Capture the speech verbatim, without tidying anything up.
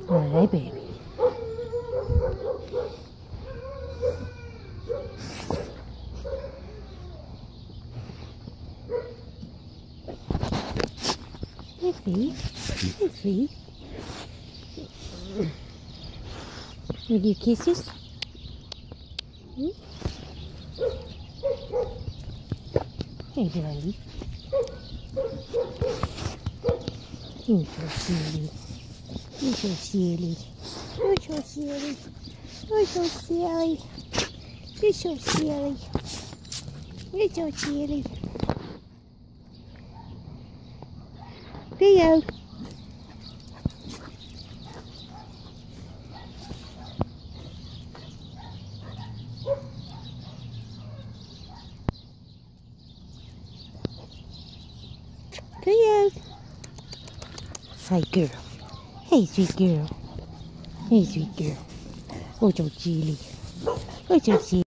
Alright, baby. Hey, Fee. Hey, Fee. With your kisses? Hmm? Hey, Daddy. You're so silly. You're so silly. You're so silly. You're so silly. You're so silly. You're so silly. Theo. Theo. Hi, girl. Hey, sweet girl. Hey, sweet girl. Oh, so silly. Oh, so silly.